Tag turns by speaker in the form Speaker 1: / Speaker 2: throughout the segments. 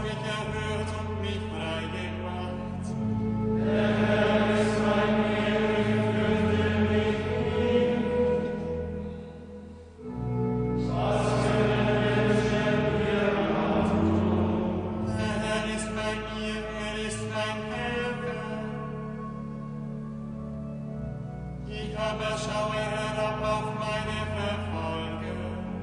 Speaker 1: mich erhört und mich frei gemacht. Der Herr ist bei mir, er ist mein Helfer. Ich aber schaue herab auf meine Verfolger.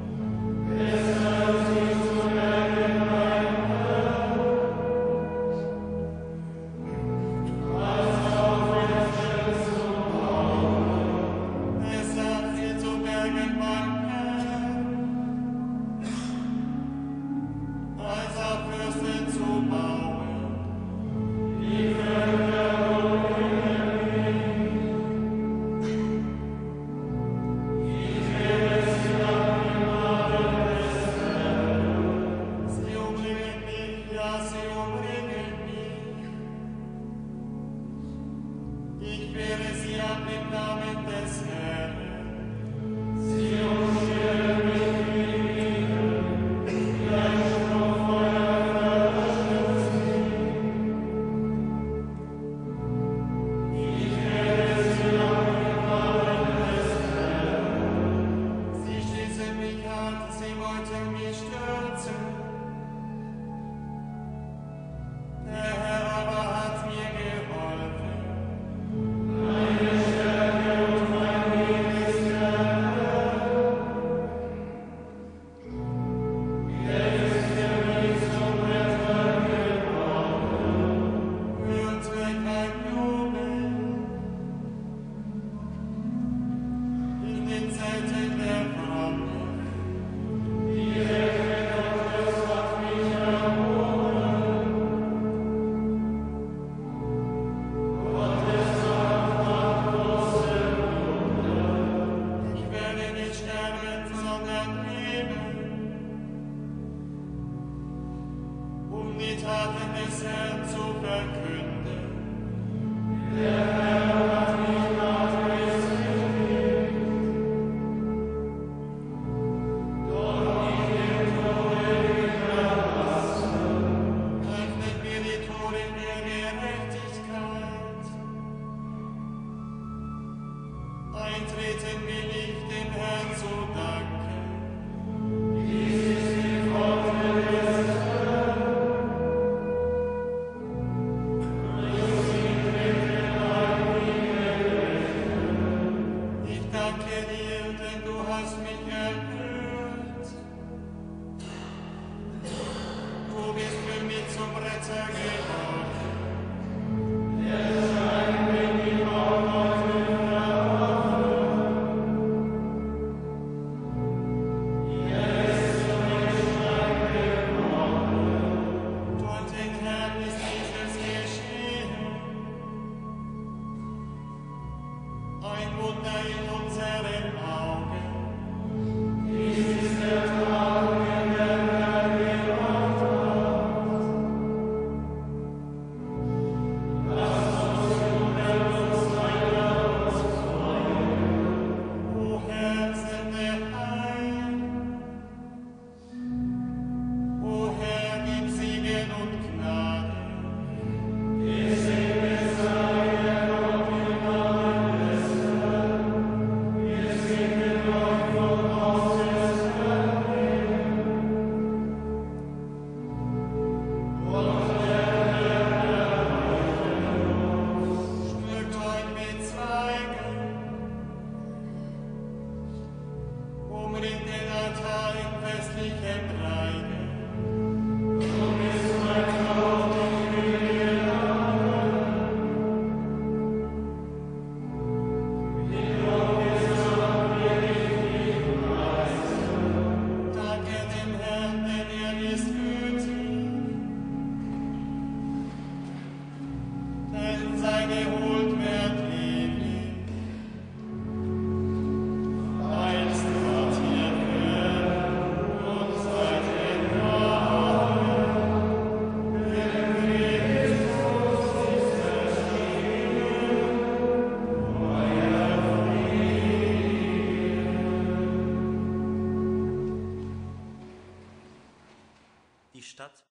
Speaker 1: Er sagt ihr zu Bergen mein Herr, als auf Fürsten zu bauen. Sie umbringen mich, ja, sie umbringen mich. Ich wehre sie ab im Namen des Herrn. Sie stießen mich an, sie wollten mich stürzen. Der Herr aber hat mir geholfen. Hört weg ein Jubel in den Zelten der Frommen. Ich werde nicht sterben, sondern leben, um die Taten des Herrn zu verkünden. Öffnet mir die Tore der Gerechtigkeit. Eintreten will ich dem Herrn zu danken. Ich danke dir, denn du hast mich erhört. Du bist für mich zum Retter geworden. Durch den Herrn ist dieses geschehen. Ein Wunder in unseren Augen. O Herr, sende ein. O Herr, gib Segen und Gnade. Schmückt euch mit Zweigen, umringt den Altar in festlichem Reigen. Danke dem Herrn, denn er ist gütig, denn seine Huld währt ewig. Heilsquartier für uns seit den Jahren, denn Christus ist erschienen, euer Frieden.
Speaker 2: Die Stadt